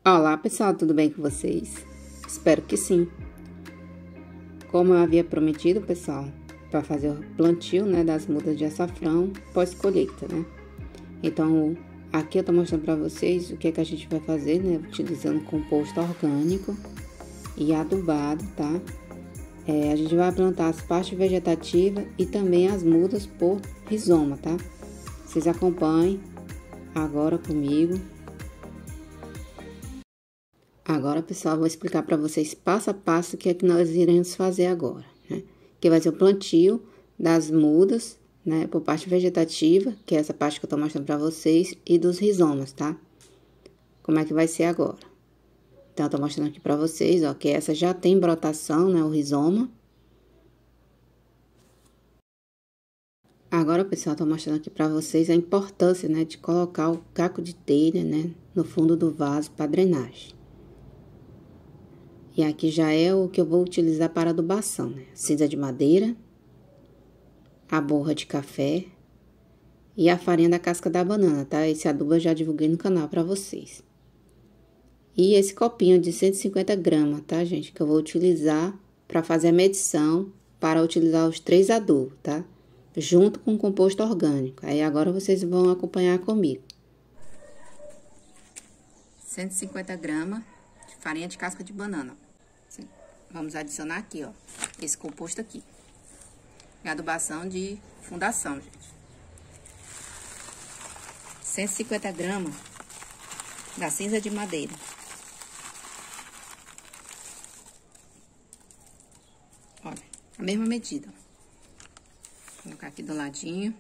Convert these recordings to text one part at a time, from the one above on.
Olá pessoal, tudo bem com vocês? Espero que sim. Como eu havia prometido, pessoal, para fazer o plantio, das mudas de açafrão pós-colheita, Então, aqui eu tô mostrando para vocês o que é que a gente vai fazer, utilizando composto orgânico e adubado, tá? A gente vai plantar as partes vegetativas e também as mudas por rizoma, tá? Vocês acompanhem agora comigo. Agora, pessoal, vou explicar para vocês passo a passo o que é que nós iremos fazer agora, Que vai ser o plantio das mudas, por parte vegetativa, que é essa parte que eu tô mostrando para vocês, e dos rizomas, tá? Como é que vai ser agora? Então, eu tô mostrando aqui para vocês, ó, que essa já tem brotação, o rizoma. Agora, pessoal, eu tô mostrando aqui para vocês a importância, de colocar o caco de telha, no fundo do vaso para drenagem. E aqui já é o que eu vou utilizar para adubação, Cinza de madeira, a borra de café e a farinha da casca da banana, tá? Esse adubo eu já divulguei no canal para vocês. E esse copinho de 150 gramas, tá, gente? Que eu vou utilizar para fazer a medição para utilizar os 3 adubos, tá? Junto com o composto orgânico. Aí agora vocês vão acompanhar comigo. 150 gramas de farinha de casca de banana. Vamos adicionar aqui, ó, esse composto aqui. É adubação de fundação, gente. 150 gramas da cinza de madeira. Olha, a mesma medida. Vou colocar aqui do ladinho.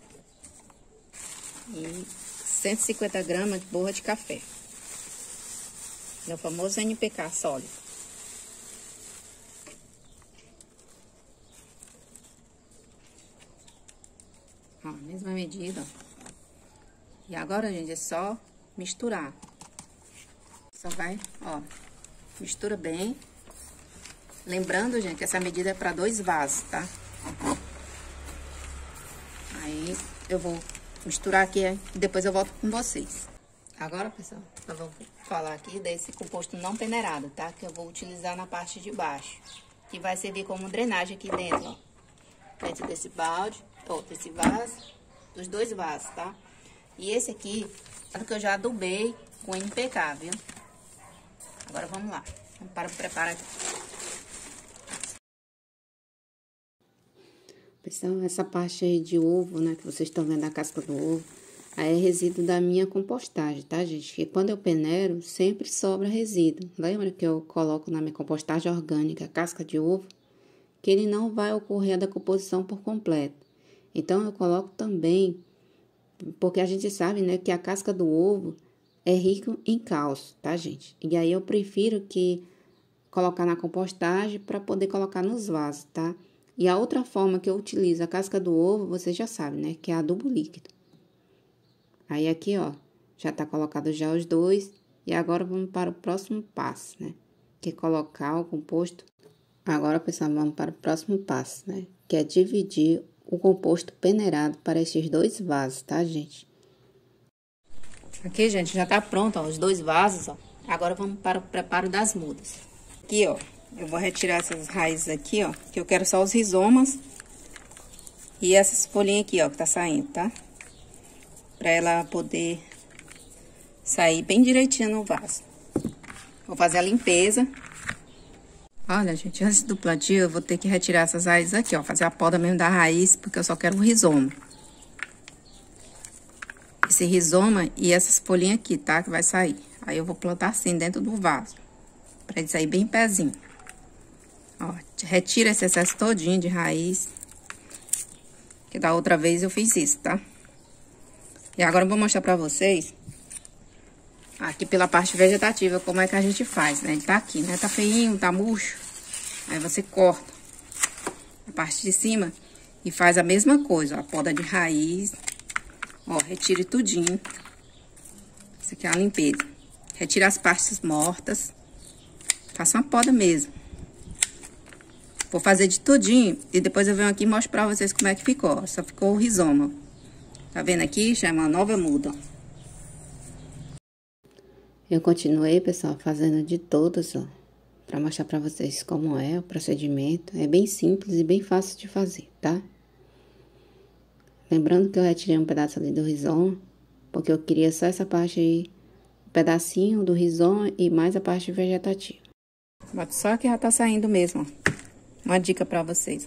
E 150 gramas de borra de café. É o famoso NPK sólido. Ó, mesma medida, ó. E agora, gente, é só misturar. Só vai, ó, mistura bem. Lembrando, gente, que essa medida é para 2 vasos, tá? Aí, eu vou misturar aqui e depois eu volto com vocês. Agora, pessoal, eu vou falar aqui desse composto não peneirado, tá? Que eu vou utilizar na parte de baixo. Que vai servir como drenagem aqui dentro, ó. Dentro desse balde, ou desse vaso, dos 2 vasos, tá? E esse aqui, é o que eu já adubei com NPK, viu? Agora vamos lá. Vamos para o preparo aqui. Pessoal, essa parte aí de ovo, que vocês estão vendo a casca do ovo, aí é resíduo da minha compostagem, tá, gente? Que quando eu peneiro, sempre sobra resíduo. Lembra que eu coloco na minha compostagem orgânica casca de ovo? Que ele não vai ocorrer a decomposição por completo. Então, eu coloco também, porque a gente sabe, que a casca do ovo é rica em cálcio, tá, gente? E aí, eu prefiro que colocar na compostagem para poder colocar nos vasos, tá? E a outra forma que eu utilizo a casca do ovo, você já sabe, que é adubo líquido. Aí, aqui, ó, já tá colocado já os 2. E agora, vamos para o próximo passo, Que é colocar o composto. Agora, pessoal, vamos para o próximo passo, Que é dividir o composto peneirado para esses 2 vasos, tá, gente? Aqui, gente, já tá pronto, ó, os 2 vasos, ó. Agora, vamos para o preparo das mudas. Aqui, ó, eu vou retirar essas raízes aqui, ó, que eu quero só os rizomas e essas folhinhas aqui, ó, que tá saindo, tá? Pra ela poder sair bem direitinho no vaso. Vou fazer a limpeza. Olha, gente, antes do plantio, eu vou ter que retirar essas raízes aqui, ó. Fazer a poda mesmo da raiz, porque eu só quero o rizoma. Esse rizoma e essas folhinhas aqui, tá? Que vai sair. Aí, eu vou plantar assim, dentro do vaso. Pra ele sair bem pezinho. Ó, retira esse excesso todinho de raiz. Que da outra vez eu fiz isso, tá? E agora eu vou mostrar pra vocês, aqui pela parte vegetativa, como é que a gente faz, Ele tá aqui, Tá feinho, tá murcho. Aí você corta a parte de cima e faz a mesma coisa, ó. A poda de raiz. Ó, retire tudinho. Isso aqui é a limpeza. Retira as partes mortas. Faça uma poda mesmo. Vou fazer de tudinho e depois eu venho aqui e mostro pra vocês como é que ficou, ó. Só ficou o rizoma. Tá vendo aqui? Já é uma nova muda, ó. Eu continuei, pessoal, fazendo de todas, ó, para mostrar para vocês como é o procedimento. É bem simples e bem fácil de fazer, tá? Lembrando que eu retirei um pedaço ali do rizoma, porque eu queria só essa parte aí, um pedacinho do rizoma e mais a parte vegetativa. Bota só que já tá saindo mesmo, ó. Uma dica para vocês.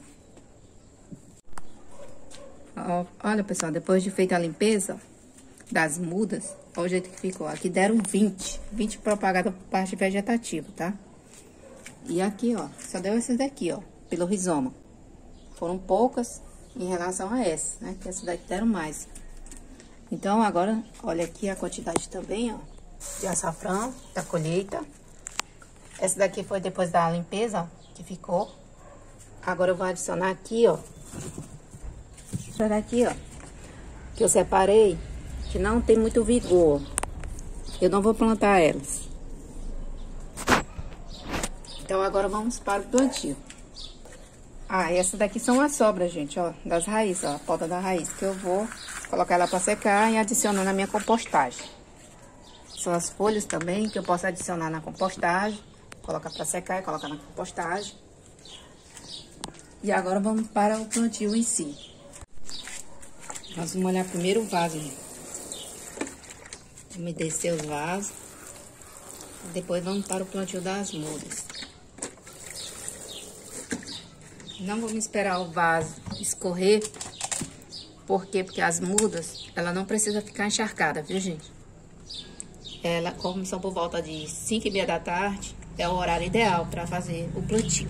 Ó, olha, pessoal, depois de feita a limpeza das mudas, olha o jeito que ficou. Aqui deram 20 propagadas por parte vegetativa, tá? E aqui, ó, só deu esses daqui, ó, pelo rizoma. Foram poucas em relação a essa, né? Que essas daqui deram mais. Então, agora, olha aqui a quantidade também, ó, de açafrão, da colheita. Essa daqui foi depois da limpeza, ó, que ficou. Agora eu vou adicionar aqui, ó. Essa daqui, ó, que eu separei, que não tem muito vigor. Eu não vou plantar elas. Então, agora vamos para o plantio. Ah, essa daqui são as sobras, gente, ó, das raízes, ó, a poda da raiz, que eu vou colocar ela para secar e adicionar na minha compostagem. São as folhas também, que eu posso adicionar na compostagem, colocar para secar e colocar na compostagem. E agora vamos para o plantio em si. Nós vamos molhar primeiro o vaso, gente. Umedecer os vasos. Depois vamos para o plantio das mudas. Não vamos esperar o vaso escorrer. Por quê? Porque as mudas, ela não precisa ficar encharcada, viu, gente? Ela, como são por volta de 5h30 da tarde, é o horário ideal para fazer o plantio.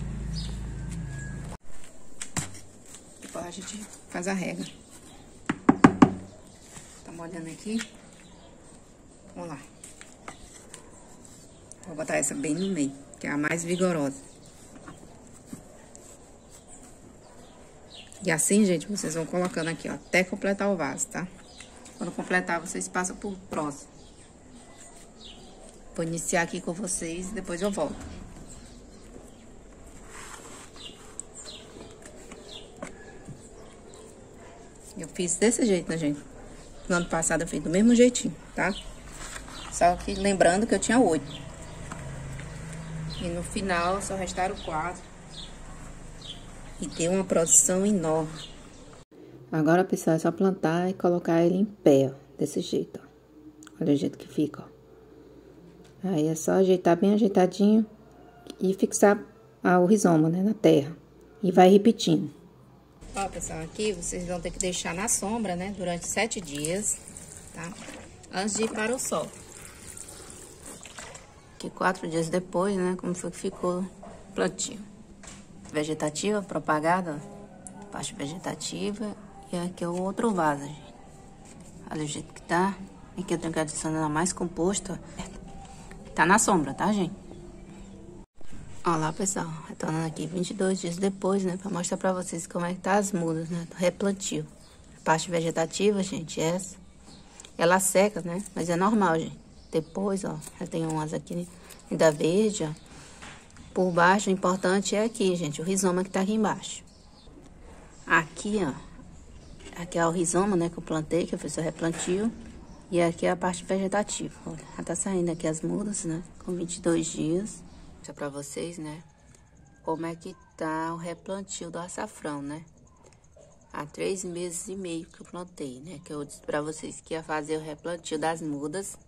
Depois a gente faz a rega. Tá molhando aqui. Vamos lá. Vou botar essa bem no meio, que é a mais vigorosa. E assim, gente, vocês vão colocando aqui, ó, até completar o vaso, tá? Quando completar, vocês passam pro próximo. Vou iniciar aqui com vocês e depois eu volto. Eu fiz desse jeito, né, gente? No ano passado eu fiz do mesmo jeitinho, tá? Só que lembrando que eu tinha 8. E no final só restaram 4. E deu uma produção enorme. Agora, pessoal, é só plantar e colocar ele em pé, ó, desse jeito, ó. Olha o jeito que fica, ó. Aí é só ajeitar bem ajeitadinho e fixar o rizoma, né, na terra. E vai repetindo. Ó, pessoal, aqui vocês vão ter que deixar na sombra, né, durante 7 dias, tá? Antes de ir para o sol. Aqui 4 dias depois, né, como foi que ficou o plantio. Vegetativa, propagada, ó, parte vegetativa. E aqui é o outro vaso, gente. Olha o jeito que tá. Aqui eu tenho que adicionar mais composto, ó. Tá na sombra, tá, gente? Olha lá, pessoal, retornando aqui 22 dias depois, né, pra mostrar pra vocês como é que tá as mudas, né, do replantio. A parte vegetativa, gente, essa. Ela seca, né, mas é normal, gente. Depois, ó, já tem umas aqui ainda verde, ó. Por baixo, o importante é aqui, gente, o rizoma que tá aqui embaixo. Aqui, ó, aqui é o rizoma, né, que eu plantei, que eu fiz o replantio. E aqui é a parte vegetativa, olha, já tá saindo aqui as mudas, né, com 22 dias. Mostrar pra vocês, né, como é que tá o replantio do açafrão, né. Há 3 meses e meio que eu plantei, né, que eu disse pra vocês que ia fazer o replantio das mudas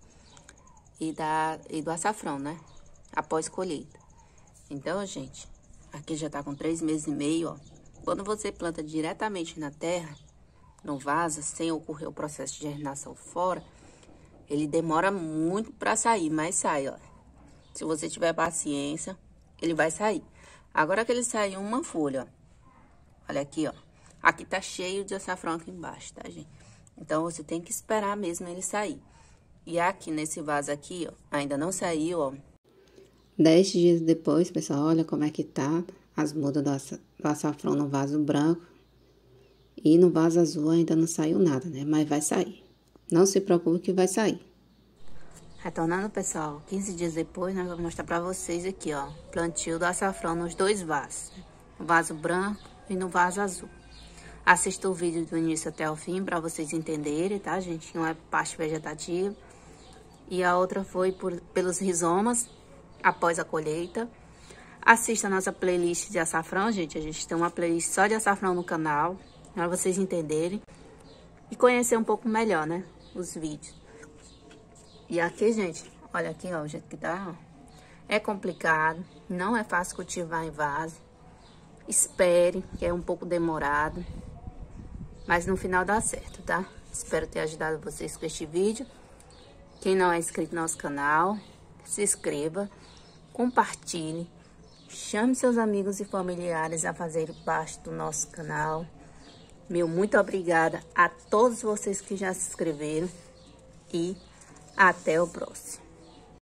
e do açafrão, né, após colheita. Então, gente, aqui já tá com 3 meses e meio, ó. Quando você planta diretamente na terra, no vaso, sem ocorrer o processo de germinação fora, ele demora muito pra sair, mas sai, ó. Se você tiver paciência, ele vai sair. Agora que ele saiu uma folha, ó. Olha aqui, ó. Aqui tá cheio de açafrão aqui embaixo, tá, gente? Então, você tem que esperar mesmo ele sair. E aqui nesse vaso aqui, ó, ainda não saiu, ó. 10 dias depois, pessoal, olha como é que tá as mudas do açafrão no vaso branco. E no vaso azul ainda não saiu nada, né? Mas vai sair. Não se preocupe que vai sair. Retornando, pessoal, 15 dias depois, nós vamos mostrar pra vocês aqui, ó. Plantio do açafrão nos 2 vasos. No vaso branco e no vaso azul. Assista o vídeo do início até o fim pra vocês entenderem, tá, gente? Não é parte vegetativa. e a outra foi pelos rizomas após a colheita. Assista a nossa playlist de açafrão, gente. A gente tem uma playlist só de açafrão no canal, para vocês entenderem e conhecer um pouco melhor, né, os vídeos. E aqui, gente, olha aqui, ó, o jeito que tá, ó. É complicado, não é fácil cultivar em vaso. Espere, que é um pouco demorado, mas no final dá certo, tá? Espero ter ajudado vocês com este vídeo. Quem não é inscrito no nosso canal, se inscreva, compartilhe, chame seus amigos e familiares a fazerem parte do nosso canal. Meu muito obrigada a todos vocês que já se inscreveram e até o próximo.